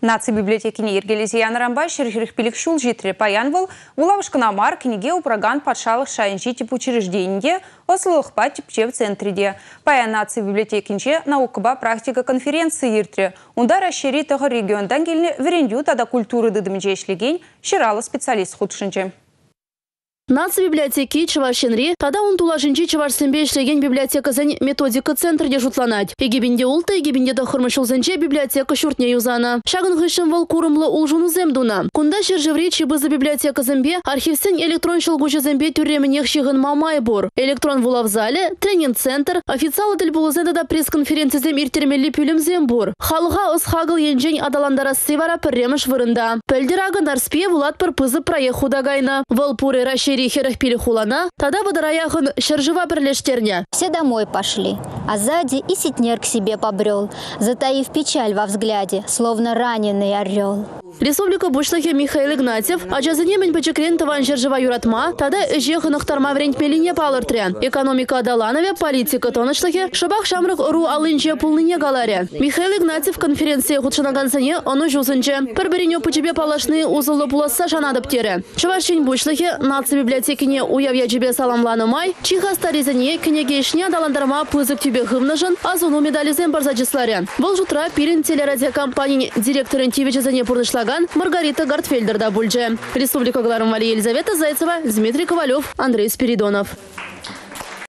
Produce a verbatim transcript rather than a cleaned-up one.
Наци библиотекине ергелезе янрамба шерхерих пилик шул житре паянвал, улавышканамар книге упраган патшалық шайынчи тип учрежденінде, ослылықпа типче в центриде. Паян наци библиотекинче наукаба практика конференции иртре. Унда расшири тағы региондан келіне верендю тада культуры дыдымже ишлеген ширалы специалист худшынче. Наци библиотеки Чавашенри, тогда он тулажинчи Чавашсембе ишлеген библиотека зен методика центр дежутланать. Егибинде улта, егибинде да хормышулзенче библиотека шуртне юзана. Шагын хышым вал курымлы улжуну земдуна. Кунда шержеври чибызы библиотека зембе, архивсен электрон шелгуча зембе тюременех шигын мамай бор. Электрон вула в зале, тренинг-центр, официалы дель булызенда да пресс-конференции зем иртермели пюлем зембор. Халга ысхагыл енжень адаландара севара перремыш вырында. Пельдераган арспе вулат пыр пызы проеху дагайна. Вал пуры рашери херах пилихулана, тогда водораяхын шержева прилештерня. Все домой пошли, а сзади и сетнер к себе побрел, затаив печаль во взгляде, словно раненый орел. Республика Бушлахе Михаил Игнатьев, а джазанемень бачекрен таван шержева юратма, тогда ежехан ахтарма врень мелине палыртрян. Экономика адаланове, политика тонышлахе, шабах шамрак ру алынче пулныне галаре. Михаил Игнатьев конференции худшанагансане, оно жузынче. Перберинё почебе палашны узылы пуласа шанадыптере. Чавашень Бушлахе, наци библиотекине уявья тебе саламлану май, чиха старизане, княгешня даландарма пызык тебе хымнажын, а зону медализем барзачисларе. Был жутра пирин телерадиокомпании директор Интивича зане пурнышлаган Маргарита Гартфельдер да бульже. Республика Гларумали Елизавета Зайцева, Дмитрий Ковалев, Андрей Спиридонов.